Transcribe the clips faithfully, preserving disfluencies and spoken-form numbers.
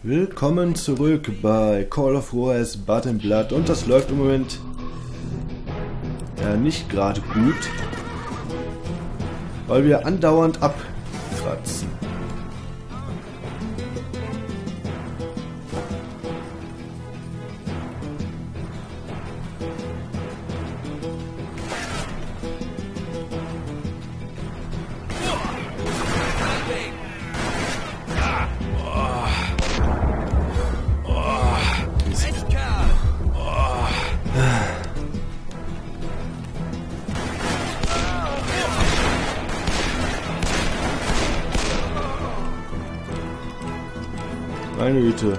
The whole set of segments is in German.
Willkommen zurück bei Call of Juarez Blood and Blood und das läuft im Moment ja nicht gerade gut, weil wir andauernd abkratzen. Meine Güte.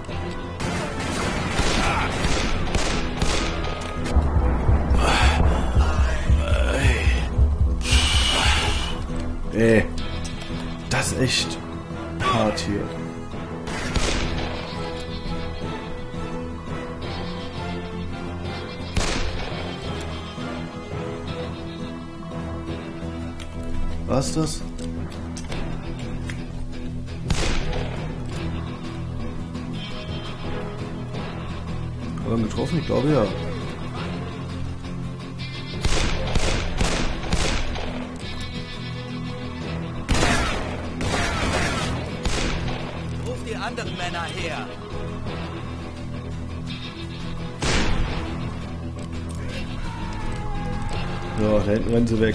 Ey, das ist echt hart hier. Was das? Haben wir getroffen? Ich glaube ja. Ruf die anderen Männer her. So, da hinten rennen sie weg.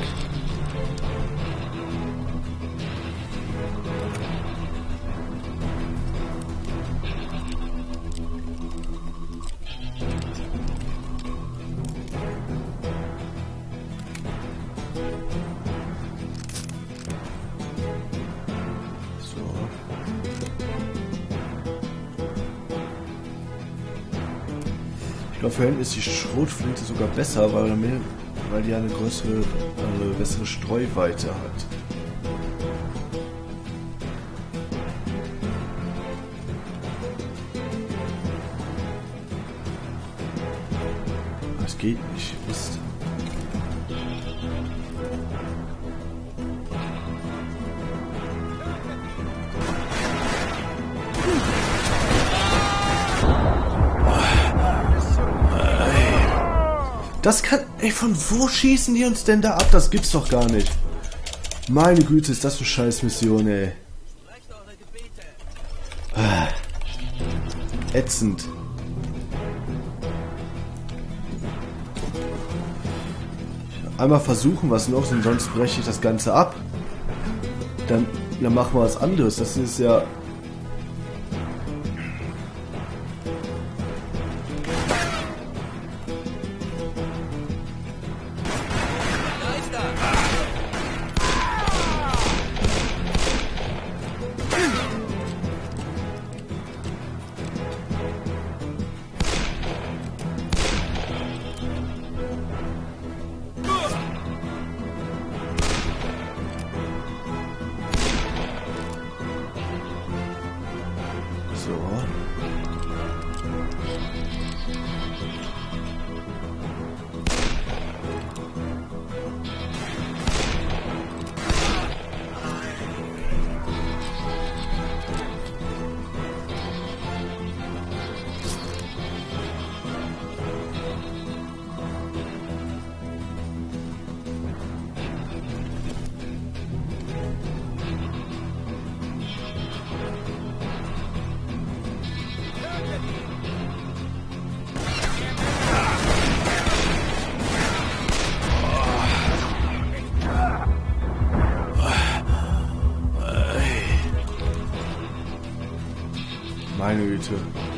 Ich glaube, für hinten ist die Schrotflinte sogar besser, weil, mehr, weil die eine größere, eine bessere Streuweite hat. Das geht nicht, Mist. Das kann... Ey, von wo schießen die uns denn da ab? Das gibt's doch gar nicht. Meine Güte, ist das eine Scheißmission, ey. Ah, ätzend. Einmal versuchen wir es noch, sonst breche ich das Ganze ab. Dann, dann machen wir was anderes. Das ist ja... So. Meine Güte.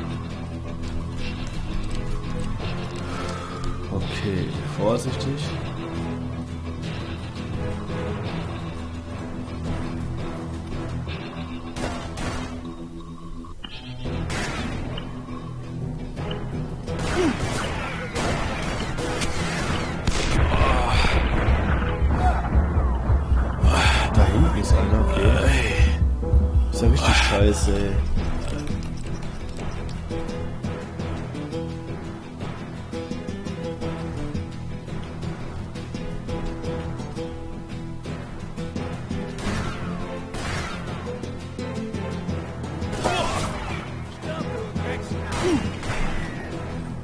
Okay, vorsichtig. Da hinten ist einer, okay. Ist ja richtig scheiße, ey.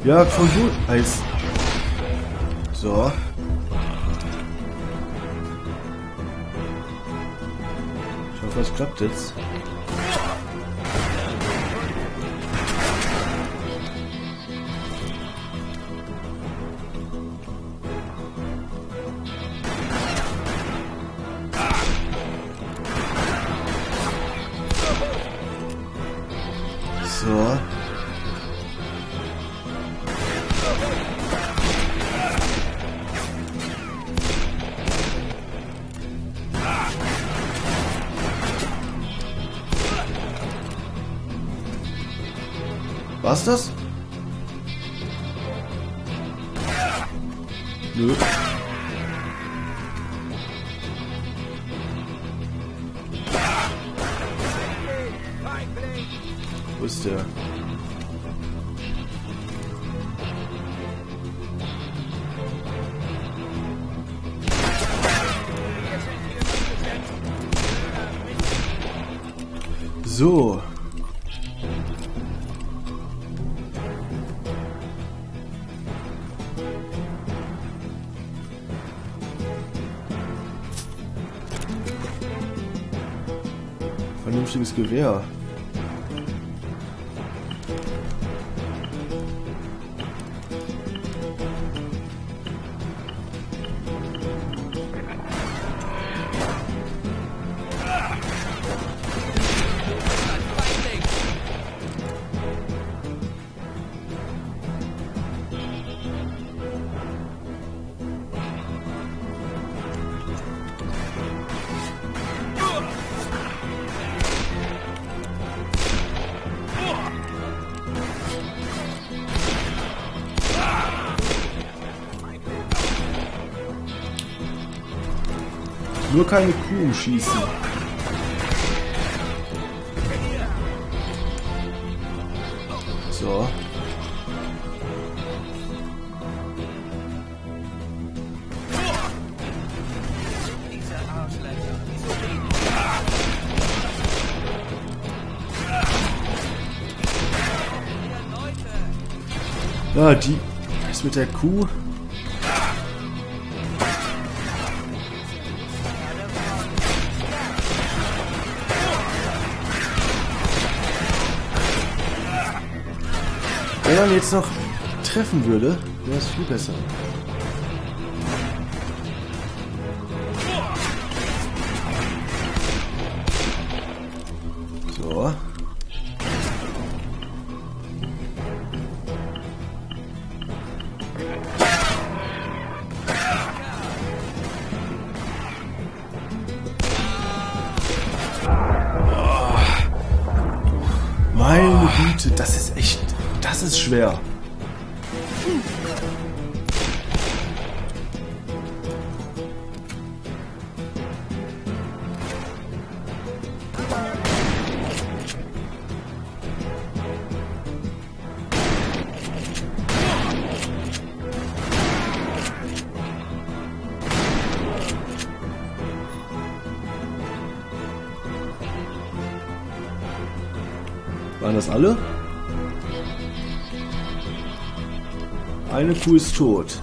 Ja, von gut. Eis. So. Ich hoffe, es klappt jetzt. So. War's das? Nö. Wo ist der? So. Vernünftiges Gewehr. Nur keine Kuh schießen. So. Ja, die ist mit der Kuh. Wenn man jetzt noch treffen würde, wäre es viel besser. So. Oh. Meine Güte, das ist echt... Das ist schwer. Waren das alle? Eine Kuh ist tot.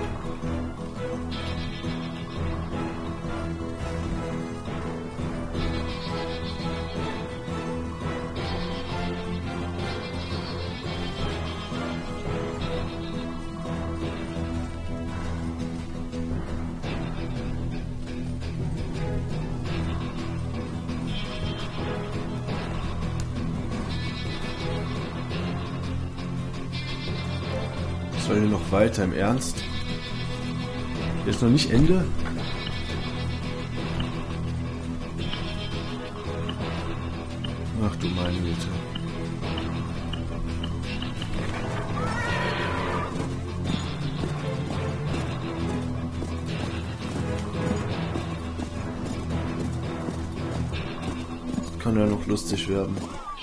Soll hier noch weiter, im Ernst? Jetzt noch nicht Ende? Ach du meine Güte. Das kann ja noch lustig werden.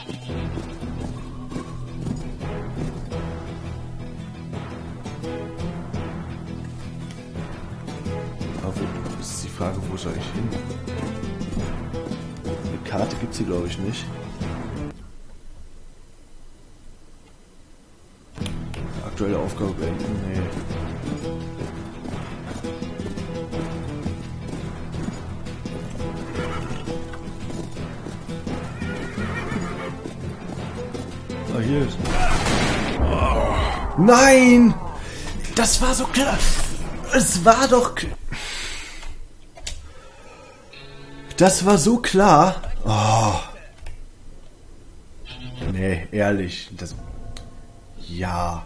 Ist die Frage, wo soll ich hin? Eine Karte gibt es hier, glaube ich, nicht. aktuelle Aufgabe beenden. Nee. Ah, hier ist. Nein! Das war so klar. Es war doch... Das war so klar. Oh. Nee, ehrlich. Das... Ja.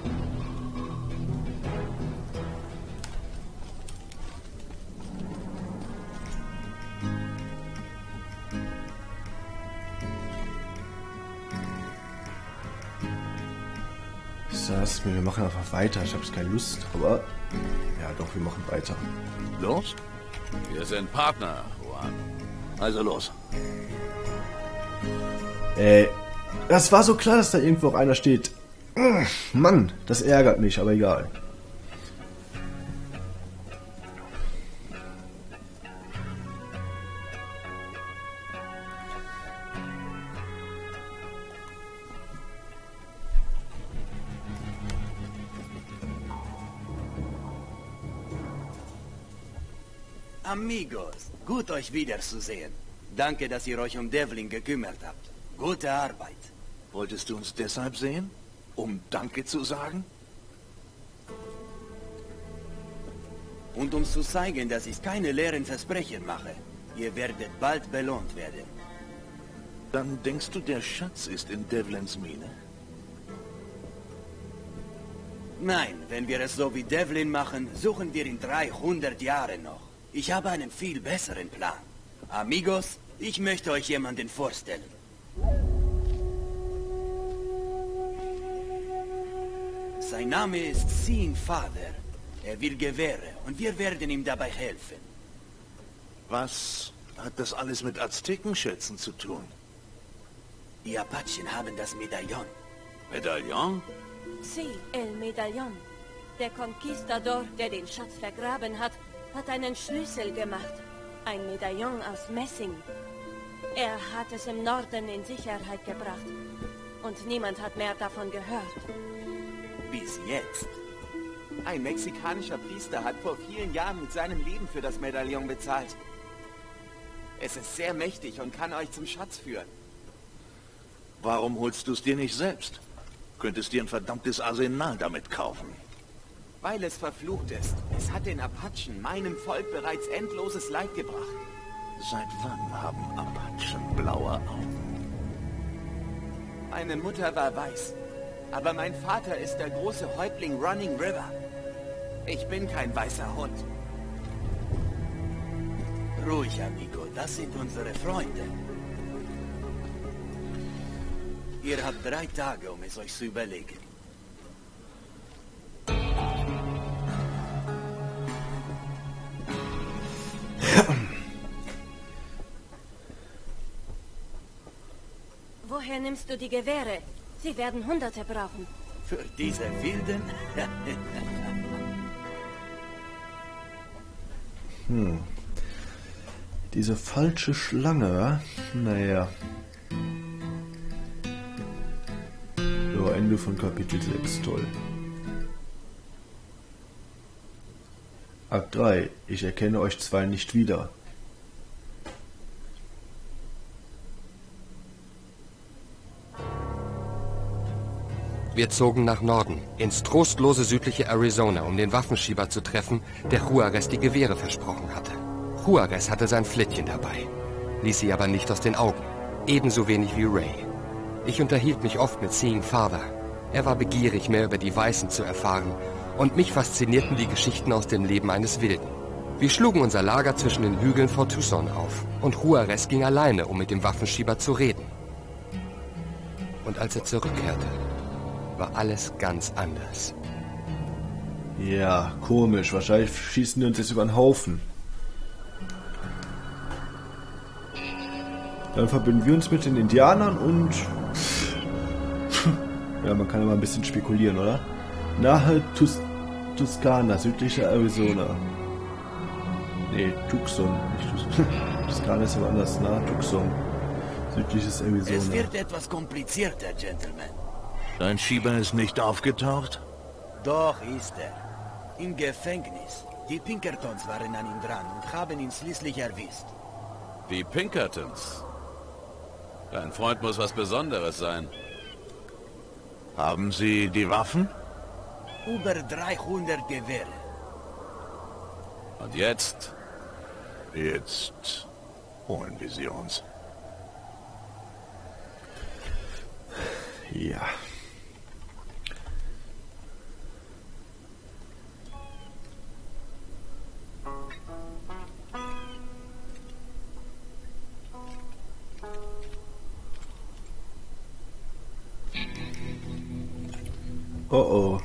Das, wir machen einfach weiter. Ich habe jetzt keine Lust, aber ja, doch, wir machen weiter. Los? Wir sind Partner, Juan. Also los. Äh, das war so klar, dass da irgendwo auch einer steht. Mann, das ärgert mich, aber egal. Amigos, gut euch wiederzusehen. Danke, dass ihr euch um Devlin gekümmert habt. Gute Arbeit. Wolltest du uns deshalb sehen? Um Danke zu sagen? Und um zu zeigen, dass ich keine leeren Versprechen mache. Ihr werdet bald belohnt werden. Dann denkst du, der Schatz ist in Devlins Mine? Nein, wenn wir es so wie Devlin machen, suchen wir in dreihundert Jahren noch. Ich habe einen viel besseren Plan. Amigos, ich möchte euch jemanden vorstellen. Sein Name ist Seeing Father. Er will Gewehre und wir werden ihm dabei helfen. Was hat das alles mit Aztekenschätzen zu tun? Die Apachen haben das Medaillon. Medaillon? Sí, el Medaillon. Der Conquistador, der den Schatz vergraben hat, hat einen Schlüssel gemacht. Ein Medaillon aus Messing. Er hat es im Norden in Sicherheit gebracht. Und niemand hat mehr davon gehört. Bis jetzt. Ein mexikanischer Priester hat vor vielen Jahren mit seinem Leben für das Medaillon bezahlt. Es ist sehr mächtig und kann euch zum Schatz führen. Warum holst du es dir nicht selbst? Könntest dir ein verdammtes Arsenal damit kaufen. Weil es verflucht ist. Es hat den Apachen, meinem Volk, bereits endloses Leid gebracht. Seit wann haben Apachen blaue Augen? Meine Mutter war weiß. Aber mein Vater ist der große Häuptling Running River. Ich bin kein weißer Hund. Ruhig, Amigo. Das sind unsere Freunde. Ihr habt drei Tage, um es euch zu überlegen. Woher nimmst du die Gewehre? Sie werden Hunderte brauchen. Für diese Wilden? hm. Diese falsche Schlange, naja. So, Ende von Kapitel sechs, toll. Akt drei. Ich erkenne euch zwei nicht wieder. Wir zogen nach Norden, ins trostlose südliche Arizona, um den Waffenschieber zu treffen, der Juarez die Gewehre versprochen hatte. Juarez hatte sein Flittchen dabei, ließ sie aber nicht aus den Augen, ebenso wenig wie Ray. Ich unterhielt mich oft mit Seeing Father. Er war begierig, mehr über die Weißen zu erfahren, und mich faszinierten die Geschichten aus dem Leben eines Wilden. Wir schlugen unser Lager zwischen den Hügeln vor Tucson auf, und Juarez ging alleine, um mit dem Waffenschieber zu reden. Und als er zurückkehrte, war alles ganz anders. Ja, komisch. Wahrscheinlich schießen die uns jetzt über den Haufen. Dann verbinden wir uns mit den Indianern und... ja, man kann ja mal ein bisschen spekulieren, oder? Nahe Tus Tuscana, südlicher Arizona. Nee, Tucson. Nicht Tucson. Tuscana ist aber anders. Nahe Tucson. Südliches Arizona. Es wird etwas komplizierter, Gentlemen. Dein Schieber ist nicht aufgetaucht? Doch ist er. Im Gefängnis. Die Pinkertons waren an ihm dran und haben ihn schließlich erwischt. Die Pinkertons? Dein Freund muss was Besonderes sein. Haben Sie die Waffen? Über dreihundert Gewehre. Und jetzt? Jetzt holen wir sie uns. Ja. Oh oh.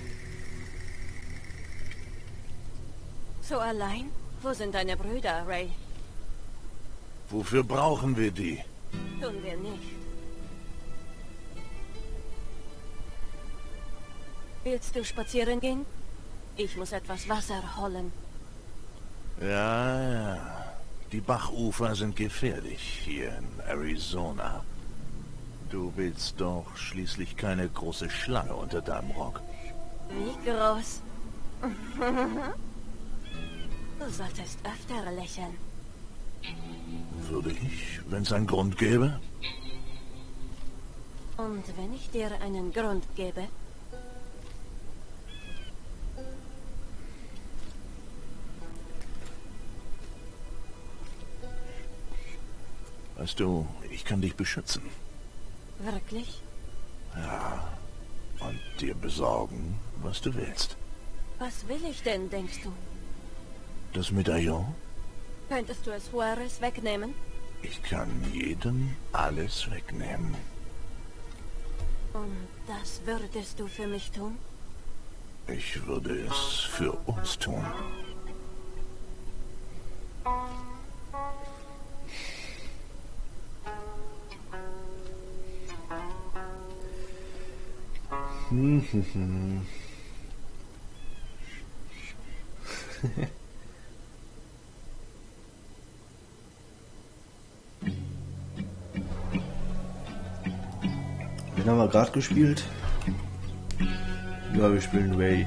So allein? Wo sind deine Brüder, Ray? Wofür brauchen wir die? Tun wir nicht. Willst du spazieren gehen? Ich muss etwas Wasser holen. Ja, ja. Die Bachufer sind gefährlich hier in Arizona. Du willst doch schließlich keine große Schlange unter deinem Rock. Wie groß? Du solltest öfter lächeln. Würde ich, wenn es einen Grund gäbe? Und wenn ich dir einen Grund gebe? Weißt du, ich kann dich beschützen. Wirklich? Ja. Und dir besorgen, was du willst. Was will ich denn, denkst du? Das Medaillon? Könntest du es Juarez wegnehmen? Ich kann jedem alles wegnehmen. Und das würdest du für mich tun? Ich würde es für uns tun. Hm, hm, hm. Wen haben wir gerade gespielt? Ja, wir spielen Ray.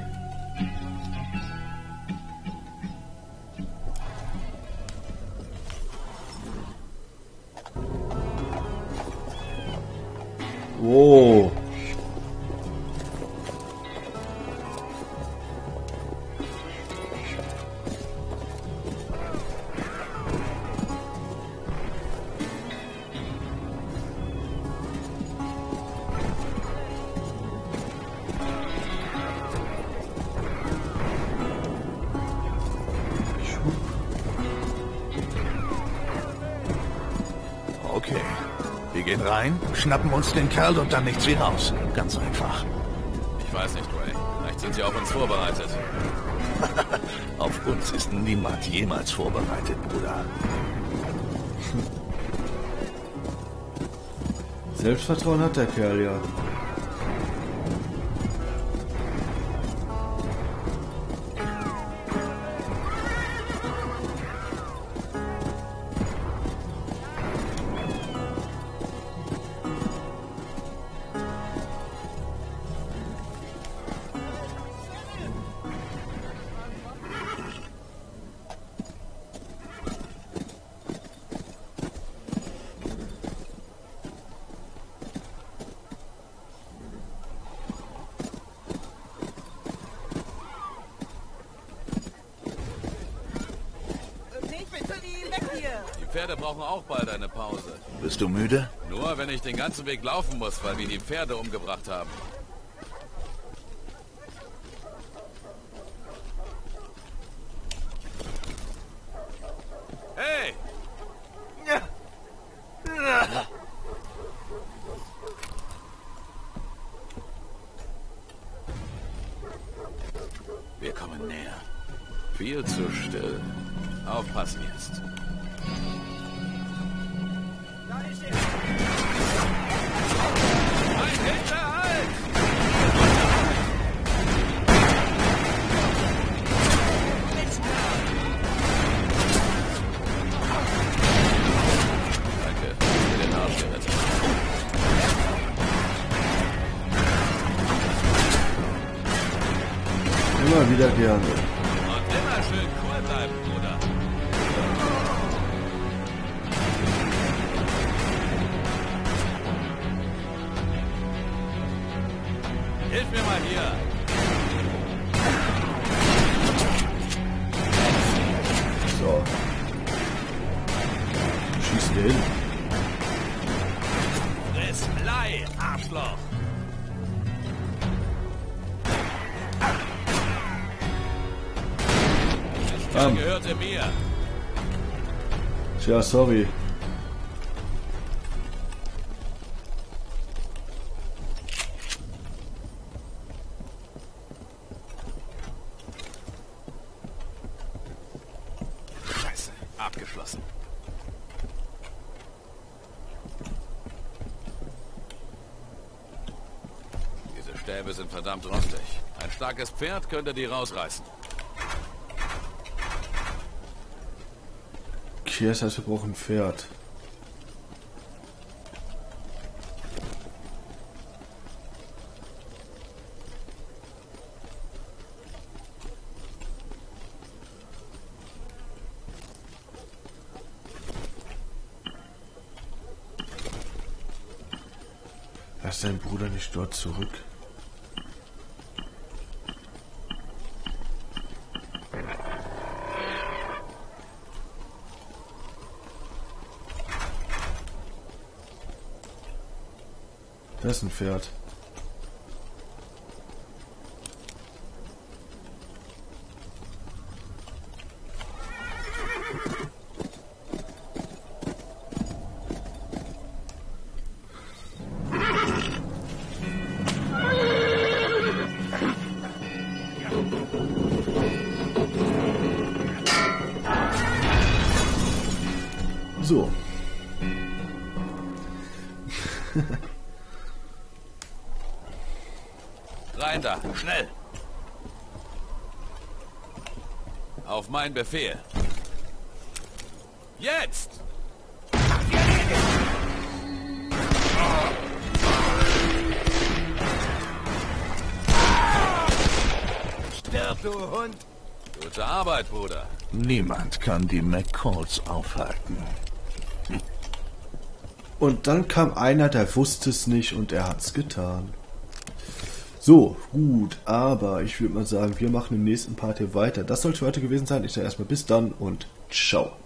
Oh. Okay. Wir gehen rein, schnappen uns den Kerl und dann nichts wie raus. Ganz einfach. Ich weiß nicht, Ray. Vielleicht sind sie auf uns vorbereitet. Auf uns ist niemand jemals vorbereitet, Bruder. Selbstvertrauen hat der Kerl ja. Die Pferde brauchen auch bald eine Pause. Bist du müde? Nur wenn ich den ganzen Weg laufen muss, weil wir die Pferde umgebracht haben. Hey! Wir kommen näher. Viel zu still. Aufpassen jetzt. Ein Hinterhalt! Danke, für den Arsch gerettet. Immer wieder gerne. Und immer schön cool bleiben, Bruder. Hilf mir mal hier. So. Schieß hier hin. Friss Blei, Arschloch. Das Bam. gehörte mir. Tja, sorry. Scheiße, abgeschlossen. Diese Stäbe sind verdammt rostig. Ein starkes Pferd könnte die rausreißen. Okay, das heißt, wir brauchen ein Pferd. Lass deinen Bruder nicht dort zurück. Das ist ein Pferd. So. Rein da, schnell! Auf meinen Befehl. Jetzt! Stirb, du Hund! Gute Arbeit, Bruder. Niemand kann die McCalls aufhalten. Und dann kam einer, der wusste es nicht und er hat's getan. So, gut, aber ich würde mal sagen, wir machen im nächsten Part hier weiter. Das sollte für heute gewesen sein. Ich sage erstmal bis dann und ciao.